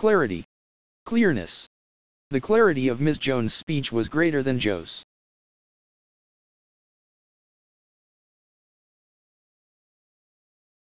Clarity. Clearness. The clarity of Miss Jones' speech was greater than Joe's.